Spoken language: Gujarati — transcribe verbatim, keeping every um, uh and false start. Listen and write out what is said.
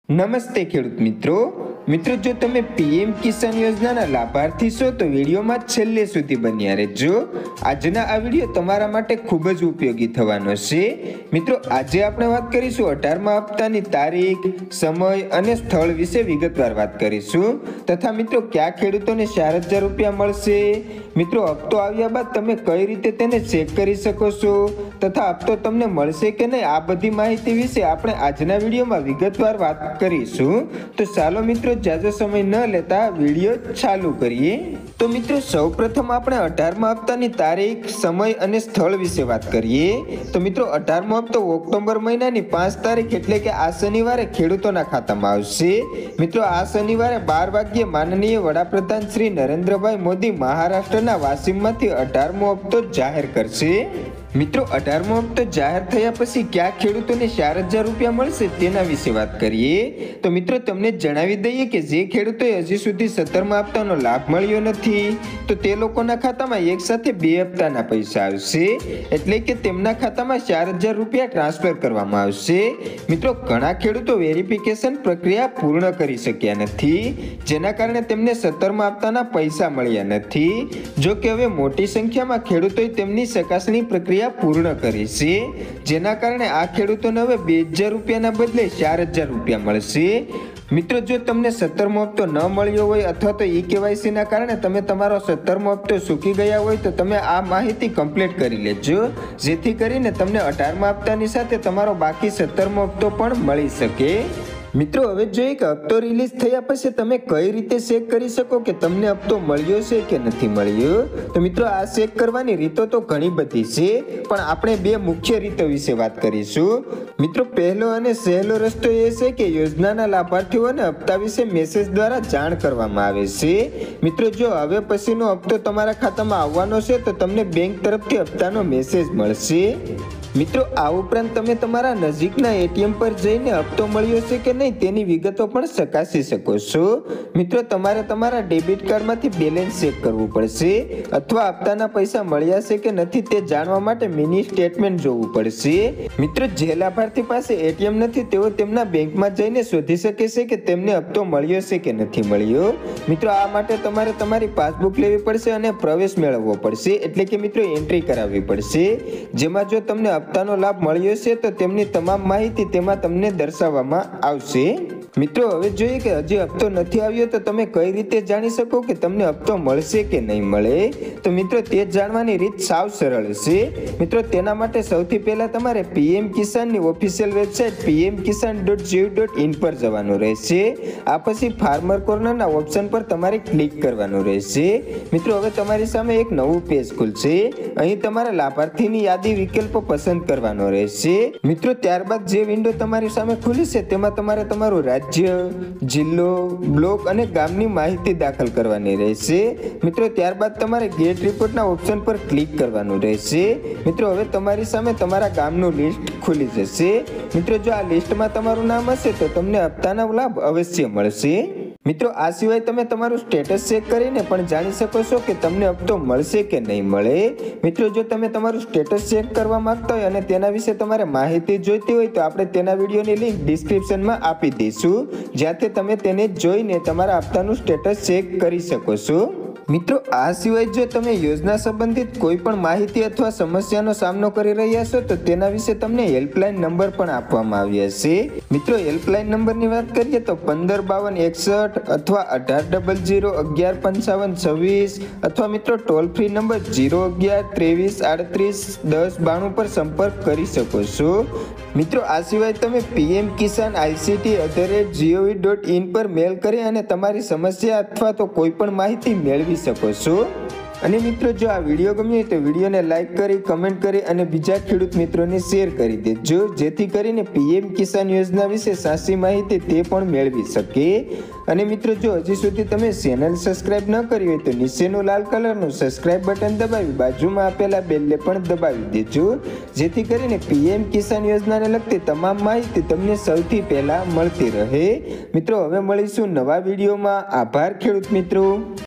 નમસ્તે ખેડૂત મિત્રો મિત્રો જો તમે પીએમ કિસાન યોજનાના લાભાર્થી છો તો વિડીયોમાં છેલ્લે સુધી બન્યા રહેજો। આજના આ વિડીયો તમારા માટે ખૂબ જ ઉપયોગી થવાનો છે। મિત્રો આજે આપણે વાત કરીશું અઢારમા હપ્તાની તારીખ, સમય અને સ્થળ વિશે વિગતવાર વાત કરીશું તથા મિત્રો કયા ખેડૂતોને ચાર હજાર રૂપિયા મળશે, મિત્રો હપ્તો આવ્યા બાદ તમે કઈ રીતે તેને ચેક કરી શકો છો તથા હપ્તો તમને મળશે કે નહીં, આ બધી માહિતી વિશે આપણે આજના વિડીયોમાં વિગતવાર વાત કરીશું। તો ચાલો મિત્રો જ્યાદા સમય ન લેતા વિડીયો ચાલુ કરીએ। તો મિત્રો સૌપ્રથમ આપણે અઢારમા હપ્તાની તારીખ, સમય અને સ્થળ વિશે વાત કરીએ। તો મિત્રો અઢારમો હપ્તો ઓક્ટોબર મહિનાની પાંચ તારીખ એટલે કે આ શનિવારે ખેડૂતોના ખાતામાં આવશે। મિત્રો આ શનિવારે બાર વાગ્યે માનનીય વડાપ્રધાન શ્રી નરેન્દ્રભાઈ મોદી મહારાષ્ટ્રના વાશિમમાંથી અઢારમો હપ્તો જાહેર કરશે। મિત્રો અઢારમો હપ્તો જાહેર થયા પછી કયા ખેડૂતોને ચાર હજાર રૂપિયા મળશે તેના વિશે વાત કરીએ। તો મિત્રો તમને જણાવી દઈએ કે જે ખેડૂતોએ હજી સુધી સત્તરમા હપ્તાનો લાભ મળ્યો નથી તો તે લોકોના ખાતામાં એક સાથે બે હપ્તાના પૈસા આવશે, એટલે કે તેમના ખાતામાં ચાર હજાર રૂપિયા ટ્રાન્સફર કરવામાં આવશે। મિત્રો ઘણા ખેડૂતો વેરિફિકેશન પ્રક્રિયા પૂર્ણ કરી શક્યા નથી, જેના કારણે તેમને સત્તરમા હપ્તાના પૈસા મળ્યા નથી। જો કે હવે મોટી સંખ્યામાં ખેડૂતોએ તેમની ચકાસણી પ્રક્રિયા પૂર્ણ કરી છે, જેના કારણે આ ખેડૂતોને હવે બે હજાર રૂપિયાના બદલે ચાર હજાર રૂપિયા મળશે। મિત્રો જો તમને સત્તરમો હપ્તો ન મળ્યો હોય અથવા તો ઈ કેવાયસી ના કારણે તમે તમારો સત્તરમો હપ્તો ચૂકી ગયા હોય તો તમે આ માહિતી કમ્પ્લીટ કરી લેજો, જેથી કરીને તમને અઢારમા હપ્તાની સાથે તમારો બાકી સત્તરમો હપ્તો પણ મળી શકે। મિત્રો હવે જોઈએ કે હપ્તો રિલીઝ થયા પછી તમે કઈ રીતે ચેક કરી શકો કે તમને હપ્તો મળ્યો છે કે નથી મળ્યો। તો મિત્રો આ ચેક કરવાની રીતો તો ઘણી બધી છે, પણ આપણે બે મુખ્ય રીતો વિશે વાત કરીશું। મિત્રો પહેલો અને સહેલો રસ્તો એ છે કે યોજનાના લાભાર્થીઓને હપ્તા વિશે મેસેજ દ્વારા જાણ કરવામાં આવે છે। મિત્રો જો હવે પછીનો હપ્તો તમારા ખાતામાં આવવાનો છે તો તમને બેંક તરફથી હપ્તાનો મેસેજ મળશે। મિત્રો આ ઉપરાંત તમે તમારા નજીકના એટીએમ પર જઈને હપ્તો મળ્યો છે કે નહીં તેની વિગતો પણ ચકાસી શકો છો। મિત્રો તમારે તમારા ડેબિટ કાર્ડમાંથી બેલેન્સ ચેક કરવું પડશે અથવા હપ્તાના પૈસા મળ્યા છે કે નથી તે જાણવા માટે મિની સ્ટેટમેન્ટ જોવું પડશે। મિત્રો જે લાભાર્થી પાસે એટીએમ નથી તેઓ તેમના બેંકમાં જઈને શોધી શકે છે કે તેમને હપ્તો મળ્યો છે કે નથી મળ્યો। મિત્રો આ માટે તમારે તમારી પાસબુક લેવી પડશે અને પ્રવેશ મેળવવો પડશે, એટલે કે મિત્રો એન્ટ્રી કરાવવી પડશે, જેમાં જો તમને હપ્તાનો લાભ મળ્યો છે તો તેમની તમામ માહિતી તેમાં તમને દર્શાવવામાં આવશે। મિત્રો હવે જોઈએ કે હજી હપ્તો નથી આવ્યો તો તમે કઈ રીતે જાણી શકો કે તમને હપ્તો મળશે કે નહીં મળે। તો મિત્રો તે જાણવાની રીત સાવ સરળ છે। મિત્રો તેના માટે સૌથી પહેલા તમારે પીએમ કિસાનની official website PM Kisan dot gov dot in પર જવાનું રહેશે। આ પછી ફાર્મર કોર્નરના ઓપ્શન પર તમારે ક્લિક કરવાનું રહેશે। મિત્રો હવે તમારી સામે એક નવું પેજ ખુલશે, અહીં તમારા લાભાર્થીની યાદી વિકલ્પો પસંદ કરવાનો રહેશે। મિત્રો ત્યારબાદ જે વિન્ડો તમારી સામે ખુલી છે તેમાં તમારે તમારું રાજ્ય, જિલ્લો, બ્લોક અને ગામની માહિતી દાખલ કરવાની રહેશે। મિત્રો ત્યારબાદ તમારે ગેટ રિપોર્ટના ઓપ્શન પર ક્લિક કરવાનું રહેશે। મિત્રો હવે તમારી સામે તમારા ગામનું લિસ્ટ ખુલી જશે। મિત્રો જો આ લિસ્ટમાં તમારું નામ હશે તો તમને હપ્તાનો લાભ અવશ્ય મળશે। મિત્રો આ સિવાય તમે તમારું સ્ટેટસ ચેક કરીને પણ જાણી શકો છો કે તમને હપ્તો મળશે કે નહીં મળે। મિત્રો જો તમે તમારું સ્ટેટસ ચેક કરવા માંગતા હોય અને તેના વિશે તમારે માહિતી જોઈતી હોય તો આપણે તેના વિડીયોની લિંક ડિસ્ક્રિપ્શનમાં આપી દઈશું, જ્યાંથી તમે તેને જોઈને તમારા હપ્તાનું સ્ટેટસ ચેક કરી શકો છો। મિત્રો આ સિવાય જો તમે યોજના સંબંધિત કોઈ પણ માહિતી અથવા સમસ્યાનો સામનો કરી રહ્યા છો તો તેના વિશે તમને હેલ્પલાઇન નંબર પણ આપવામાં આવ્યા છે। મિત્રો હેલ્પલાઇન નંબરની વાત કરીએ તો પંદર બાવન એકસઠ અથવા અઢાર ડબલ જીરો અગિયાર પંચાવન છવ્વીસ અથવા મિત્રો ટોલ ફ્રી નંબર જીરો અગિયાર ત્રેવીસ આડત્રીસ દસ બાણું પર સંપર્ક કરી શકો છો। મિત્રો આ સિવાય તમે PM Kisan ICT at the rate gov dot in પર મેલ કરી અને તમારી સમસ્યા અથવા તો કોઈ પણ માહિતી મેળવી શકો છો। અને મિત્રો જો આ વિડીયો ગમ્યો હોય તો વિડીયોને લાઈક કરી, કમેન્ટ કરી અને બીજા ખેડૂત મિત્રોને શેર કરી દેજો, જેથી કરીને પીએમ કિસાન યોજના વિશે સાચી માહિતી તે પણ મેળવી શકે। અને મિત્રો જો હજી સુધી તમે ચેનલ સબસ્ક્રાઇબ ન કરી હોય તો નીચેનું લાલ કલરનું સબસ્ક્રાઇબ બટન દબાવી બાજુમાં આપેલા બેલને પણ દબાવી દેજો, જેથી કરીને પીએમ કિસાન યોજનાને લગતી તમામ માહિતી તમને સૌથી પહેલા મળતી રહે। મિત્રો હવે મળીશું નવા વિડીયોમાં। આભાર ખેડૂત મિત્રો।